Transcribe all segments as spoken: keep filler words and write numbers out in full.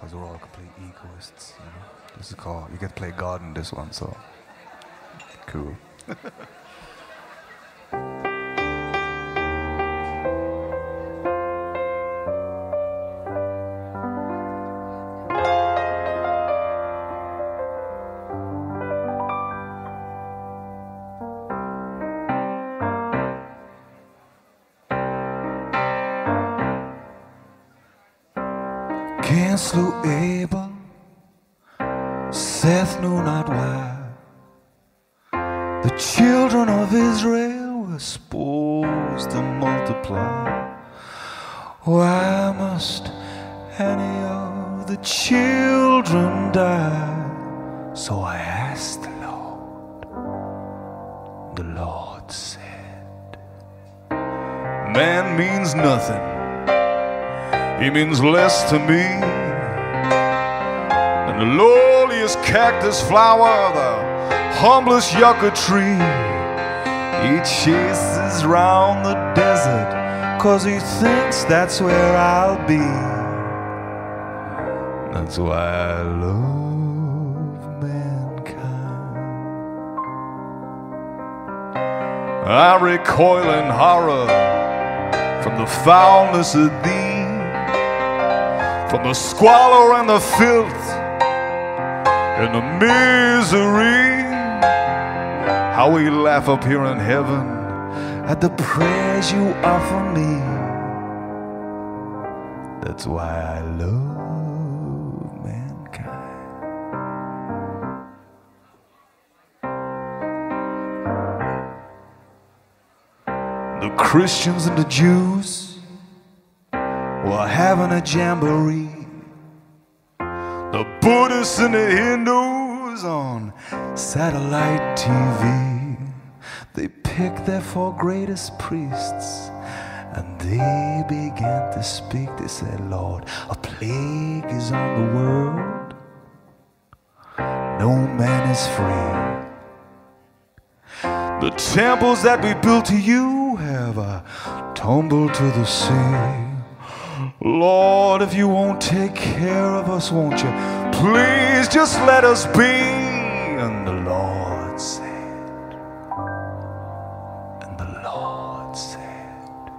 because we're all complete egoists. You know? This is called, you get to play God in this one, so cool. Cain slew Abel, Seth knew not why. The children of Israel were supposed to multiply. Why must any of the children die? So I asked the Lord. The Lord said, man means nothing. He means less to me than the lowliest cactus flower, the humblest yucca tree. He chases round the desert 'cause he thinks that's where I'll be. That's why I love mankind. I recoil in horror from the foulness of thee, from the squalor and the filth and the misery. How we laugh up here in heaven at the prayers you offer me. That's why I love mankind. The Christians and the Jews were having a jamboree. The Buddhists and the Hindus on satellite T V. They picked their four greatest priests and they began to speak. They said, Lord, a plague is on the world. No man is free. The temples that we built to you have uh, tumbled to the sea. Lord, if you won't take care of us, won't you please just let us be? And the Lord said, and the Lord said,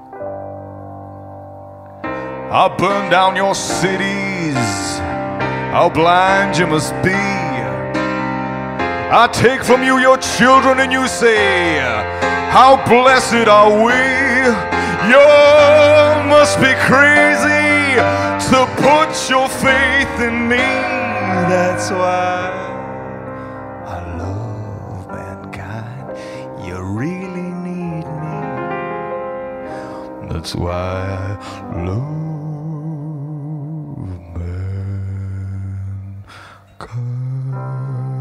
I'll burn down your cities, how blind you must be. I take from you your children and you say, how blessed are we. You must be crazy to put your faith in me. That's why I love mankind. You really need me. That's why I love mankind.